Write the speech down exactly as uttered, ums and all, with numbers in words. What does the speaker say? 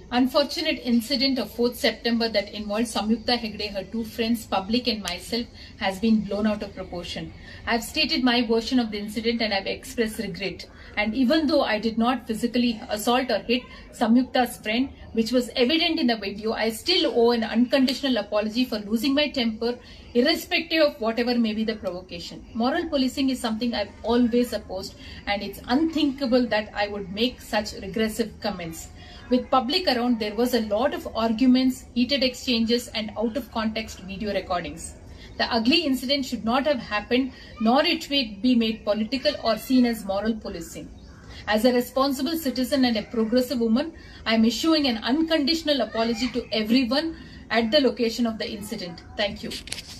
Unfortunate incident of fourth September that involved Samyukta Hegde, her two friends, public and myself has been blown out of proportion. I have stated my version of the incident and I have expressed regret. And even though I did not physically assault or hit Samyukta's friend, which was evident in the video, I still owe an unconditional apology for losing my temper, irrespective of whatever may be the provocation. Moral policing is something I've always opposed, and it's unthinkable that I would make such regressive comments. With public around, there was a lot of arguments, heated exchanges and out of context video recordings. The ugly incident should not have happened, nor it may be made political or seen as moral policing. As a responsible citizen and a progressive woman, I am issuing an unconditional apology to everyone at the location of the incident. Thank you.